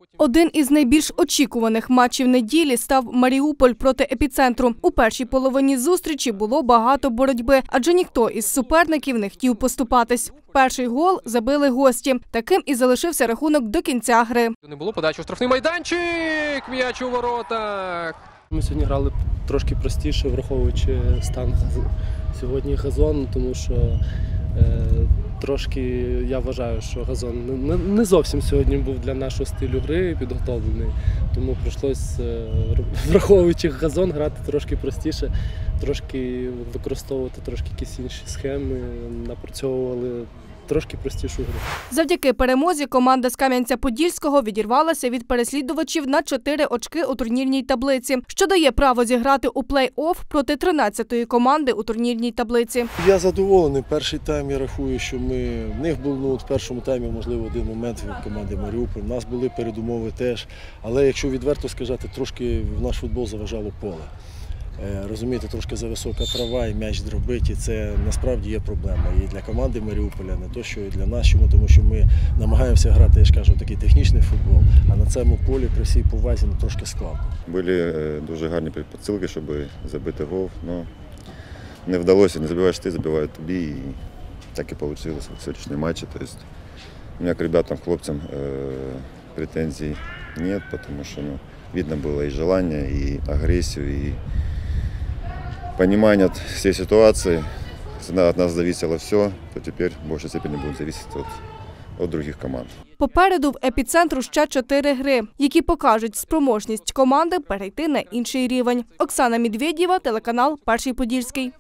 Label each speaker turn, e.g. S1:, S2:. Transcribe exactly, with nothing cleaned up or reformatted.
S1: Один із найбільш очікуваних матчів неділі став Маріуполь проти «Епіцентру». У першій половині зустрічі було багато боротьби, адже ніхто із суперників не хотів поступатись. Перший гол забили гості. Таким і залишився рахунок до кінця гри.
S2: Не було подачі у штрафний майданчик, м'яч у воротах.
S3: Ми сьогодні грали трошки простіше, враховуючи стан сьогодні газону, тому що е, трошки я вважаю, що газон не, не зовсім сьогодні був для нашого стилю гри підготовлений, тому прийшлося, е, враховуючи газон, грати трошки простіше, трошки використовувати трошки якісь інші схеми, напрацьовували трошки простішу гру.
S1: Завдяки перемозі команда з Кам'янця-Подільського відірвалася від переслідувачів на чотири очки у турнірній таблиці, що дає право зіграти у плей-офф проти тринадцятої команди у турнірній таблиці.
S4: Я задоволений. Перший тайм, я рахую, що ми в них був ну, в першому таймі, можливо, один момент від команди Маріуполь. У нас були передумови теж, але якщо відверто сказати, трошки в наш футбол заважало поле. Розумієте, трошки зависока трава і м'яч дробить, і це насправді є проблема і для команди Маріуполя, не то, що і для нас, тому що ми намагаємося грати, я ж кажу, такий технічний футбол, а на цьому полі при всій повазі ну, трошки складно.
S5: Були дуже гарні підсилки, щоб забити гол, але не вдалося, не забиваєш ти, забивають тобі, і так і вийшло в сьогоднішньому матчі. Тобто, у мене к ребятам, хлопцям претензій немає, тому що ну, видно було і бажання, і агресію, і понимание всей ситуации. Если от нас зависело все, то теперь в большей степени будет зависеть от, от других команд.
S1: Попереду в «Епіцентру» ще чотири гри, які покажуть спроможність команди перейти на інший рівень. Оксана Медведєва, телеканал «Перший Подільський».